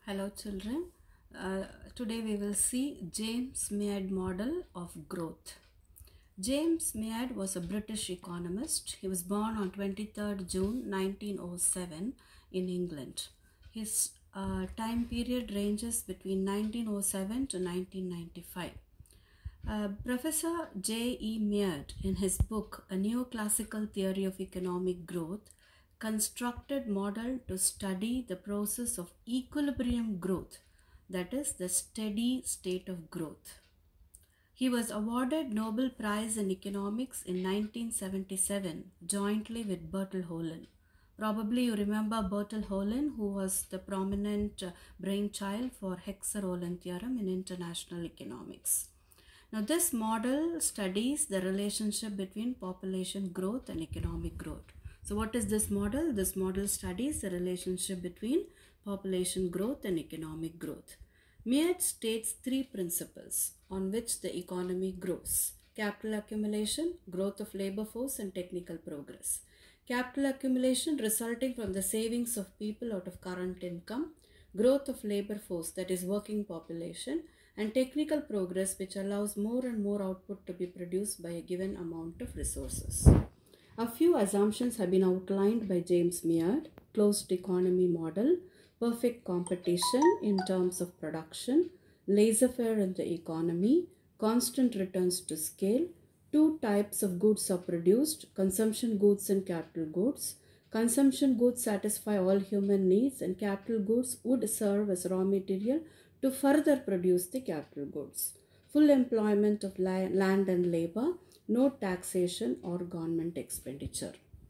Hello children. Today we will see James Meade model of growth. James Meade was a British economist. He was born on 23rd June 1907 in England. His time period ranges between 1907 to 1995. Professor J.E. Meade, in his book A Neoclassical Theory of Economic Growth, constructed model to study the process of equilibrium growth, that is the steady state of growth. He was awarded Nobel Prize in Economics in 1977 jointly with Bertil Ohlin. Probably you remember Bertil Ohlin, who was the prominent brainchild for Heckscher-Ohlin theorem in international economics. Now this model studies the relationship between population growth and economic growth. So what is this model? This model studies the relationship between population growth and economic growth. Meade states three principles on which the economy grows: capital accumulation, growth of labor force, and technical progress. Capital accumulation resulting from the savings of people out of current income, growth of labor force, that is working population, and technical progress which allows more and more output to be produced by a given amount of resources. A few assumptions have been outlined by James Meade: closed economy model, perfect competition in terms of production, laissez-faire in the economy, constant returns to scale, two types of goods are produced: consumption goods and capital goods. Consumption goods satisfy all human needs, and capital goods would serve as raw material to further produce the capital goods. Full employment of land and labor, no taxation or government expenditure.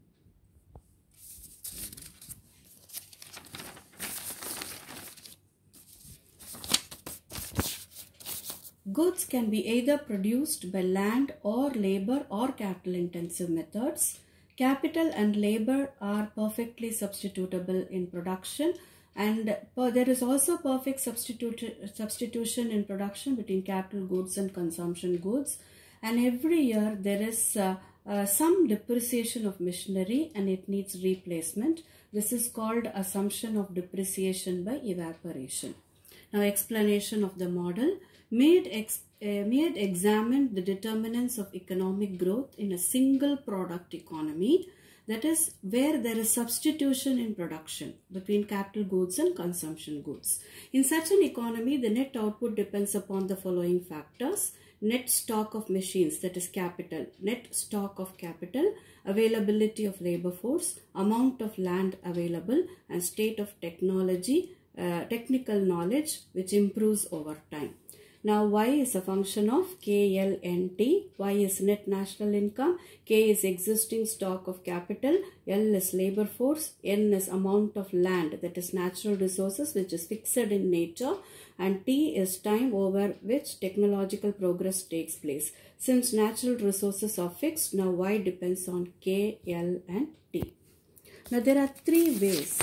Goods can be either produced by land or labor or capital intensive methods. Capital and labor are perfectly substitutable in production, and there is also perfect substitution in production between capital goods and consumption goods. And every year there is some depreciation of machinery and it needs replacement. This is called assumption of depreciation by evaporation. Now, explanation of the model. Meade examined the determinants of economic growth in a single product economy, that is where there is substitution in production between capital goods and consumption goods. In such an economy, the net output depends upon the following factors: net stock of machines, that is capital, net stock of capital, availability of labor force, amount of land available, and state of technology, technical knowledge which improves over time. Now, Y is a function of KLNT. Y is net national income, K is existing stock of capital, L is labor force, N is amount of land, that is natural resources which is fixed in nature, and T is time over which technological progress takes place. Since natural resources are fixed, now Y depends on K, L and T. Now there are three ways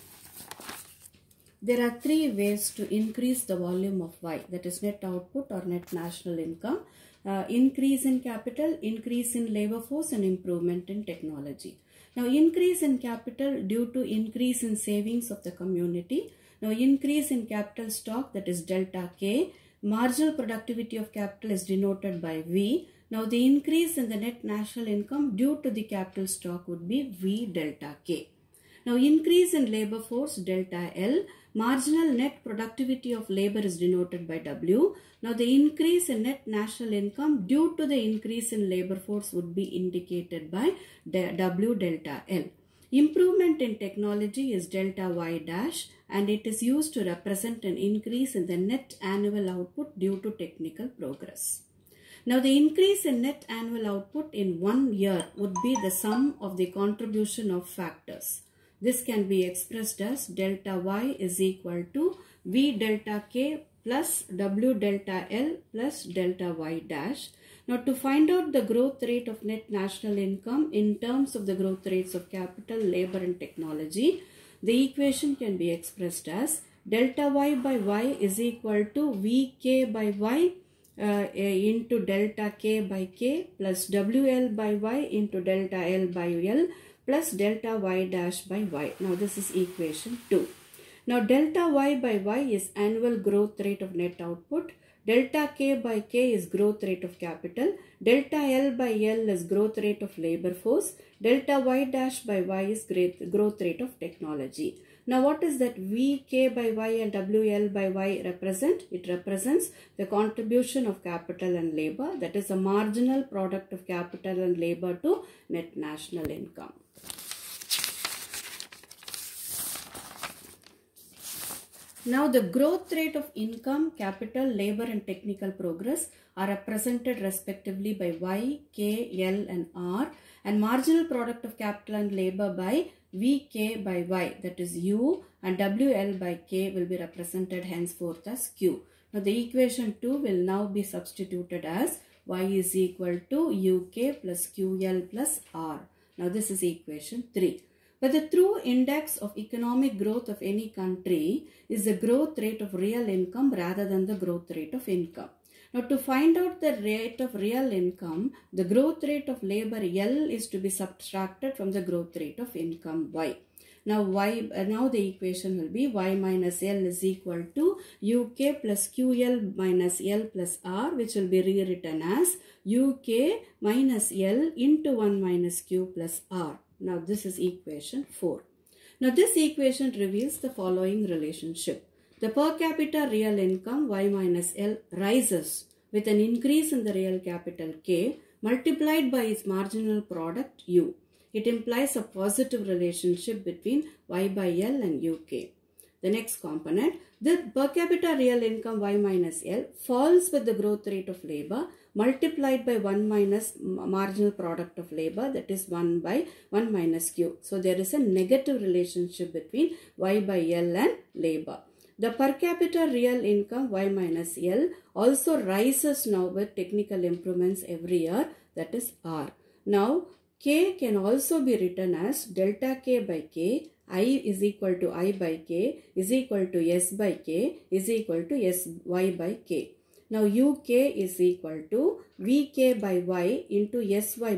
to increase the volume of Y, that is net output or net national income: increase in capital, increase in labor force, and improvement in technology. Now, increase in capital due to increase in savings of the community. Now, increase in capital stock, that is delta K. Marginal productivity of capital is denoted by V. Now, the increase in the net national income due to the capital stock would be V delta K. Now, increase in labor force, delta L. Marginal net productivity of labor is denoted by W. Now, the increase in net national income due to the increase in labor force would be indicated by W delta L. Improvement in technology is delta Y dash, and it is used to represent an increase in the net annual output due to technical progress. Now, the increase in net annual output in 1 year would be the sum of the contribution of factors. This can be expressed as delta Y is equal to V delta K plus W delta L plus delta Y dash. Now, to find out the growth rate of net national income in terms of the growth rates of capital, labor and technology, the equation can be expressed as delta Y by Y is equal to Vk by Y into delta K by K plus WL by Y into delta L by L plus delta Y dash by Y. Now, this is equation 2. Now delta Y by Y is annual growth rate of net output. Delta K by K is growth rate of capital. Delta L by L is growth rate of labor force. Delta Y dash by Y is growth rate of technology. Now what is that VK by Y and WL by Y represent? It represents the contribution of capital and labor, that is the marginal product of capital and labor to net national income. Now the growth rate of income, capital, labor and technical progress are represented respectively by Y, K, L and R, and marginal product of capital and labor by Vk by Y, that is U, and WL by K will be represented henceforth as Q. Now the equation 2 will now be substituted as Y is equal to Uk plus QL plus R. Now this is equation 3. But the true index of economic growth of any country is the growth rate of real income rather than the growth rate of income. Now to find out the rate of real income, the growth rate of labor L is to be subtracted from the growth rate of income Y. Now the equation will be Y minus L is equal to UK plus QL minus L plus R, which will be rewritten as UK minus L into 1 minus Q plus R. Now this is equation 4. Now this equation reveals the following relationship. The per capita real income Y minus L rises with an increase in the real capital K multiplied by its marginal product U. It implies a positive relationship between Y by L and UK. The next component, the per capita real income Y minus L falls with the growth rate of labor multiplied by 1 minus marginal product of labor, that is 1 by 1 minus Q. So there is a negative relationship between Y by L and labor. The per capita real income Y minus L also rises now with technical improvements every year, that is R. Now K can also be written as delta K by K, I is equal to I by K is equal to S by K is equal to SY by K. Now UK is equal to VK by Y into SY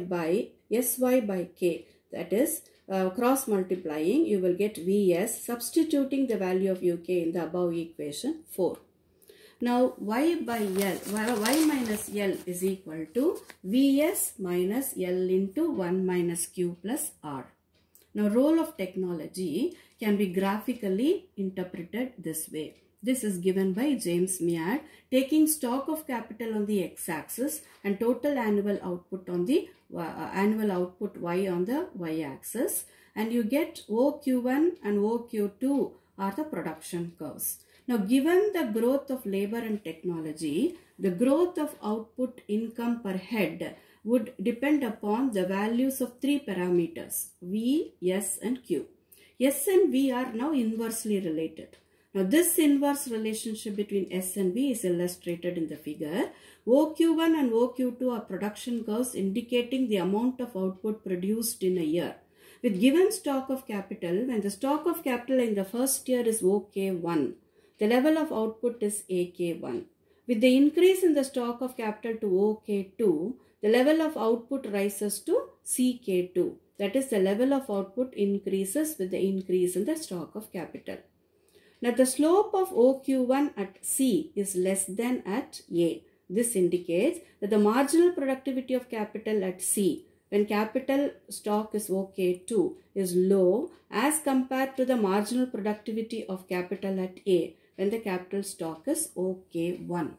by K. That is cross multiplying, you will get VS, substituting the value of UK in the above equation 4. Now Y by L, Y minus L is equal to VS minus L into 1 minus Q plus R. Now role of technology can be graphically interpreted this way. This is given by James Mead, taking stock of capital on the x-axis and total annual output on the annual output Y on the y-axis, and you get OQ1 and OQ2 are the production curves. Now given the growth of labor and technology, the growth of output income per head would depend upon the values of 3 parameters V, S and Q. S and V are now inversely related. Now this inverse relationship between S and V is illustrated in the figure. OQ1 and OQ2 are production curves indicating the amount of output produced in a year. With given stock of capital, when the stock of capital in the first year is OK1, the level of output is AK1. With the increase in the stock of capital to OK2, the level of output rises to CK2. That is, the level of output increases with the increase in the stock of capital. Now the slope of OQ1 at C is less than at A. This indicates that the marginal productivity of capital at C, when capital stock is OK2, is low as compared to the marginal productivity of capital at A, when the capital stock is OK1.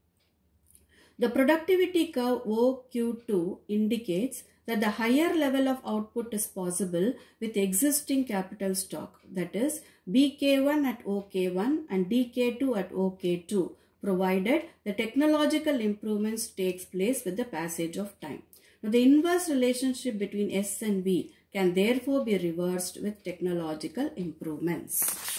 The productivity curve OQ2 indicates that the higher level of output is possible with existing capital stock, that is BK1 at OK1 and DK2 at OK2, provided the technological improvements takes place with the passage of time. Now the inverse relationship between S and V can therefore be reversed with technological improvements.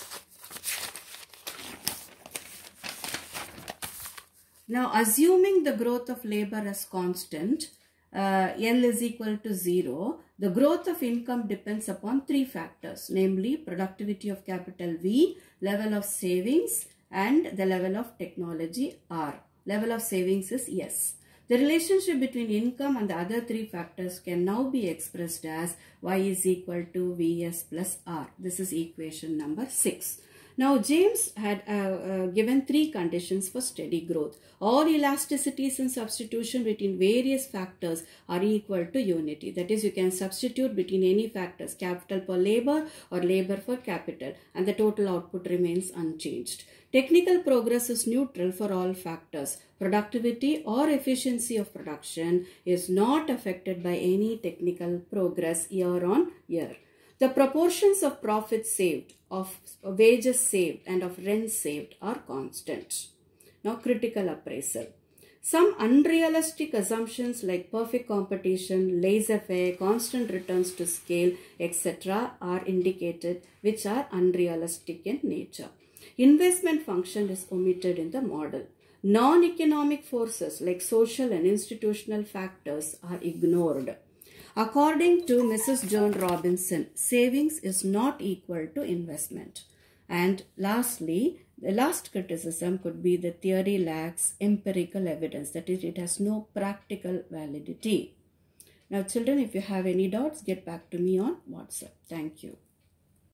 Now assuming the growth of labor as constant, L is equal to 0, the growth of income depends upon 3 factors, namely productivity of capital V, level of savings and the level of technology R. Level of savings is S. The relationship between income and the other 3 factors can now be expressed as Y is equal to Vs plus R. This is equation number 6. Now, James had given three conditions for steady growth. All elasticities and substitution between various factors are equal to unity. That is, you can substitute between any factors, capital per labor or labor for capital, and the total output remains unchanged. Technical progress is neutral for all factors. Productivity or efficiency of production is not affected by any technical progress year on year. The proportions of profits saved, of wages saved, and of rent saved are constant. Now, critical appraisal. Some unrealistic assumptions like perfect competition, laissez-faire, constant returns to scale, etc. are indicated, which are unrealistic in nature. Investment function is omitted in the model. Non-economic forces like social and institutional factors are ignored. According to Mrs. Joan Robinson, savings is not equal to investment. And lastly, the last criticism could be the theory lacks empirical evidence, that is, it has no practical validity. Now, children, if you have any doubts, get back to me on WhatsApp. Thank you.